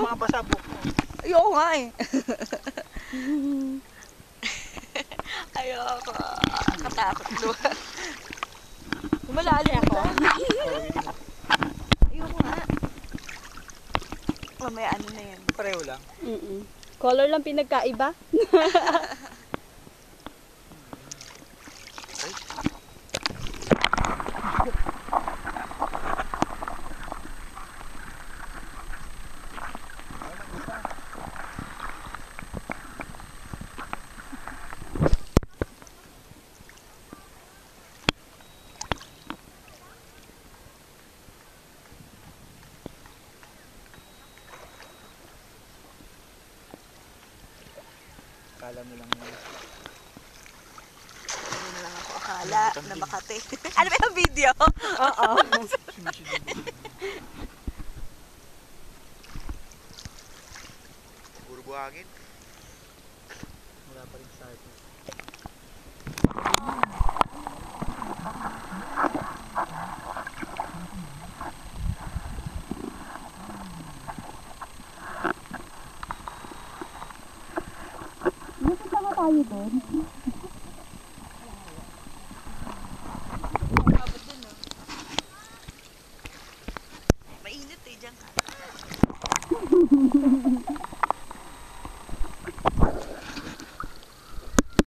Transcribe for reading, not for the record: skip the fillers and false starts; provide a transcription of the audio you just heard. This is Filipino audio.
mga pasabog. Ayoko nga eh. Ayoko. Katakot doon. Malalim ako. Ayoko nga. Mamaya ano na yan. Pareho lang. Color lang pinagkaiba. Akala mo lang yun. Hindi na lang ako akala na Makati. Ano ba yung video? Oo. Puro buhangin. Wala pa rin sa atin. Nasaan na tayo doon? Mainit eh, dyan ka.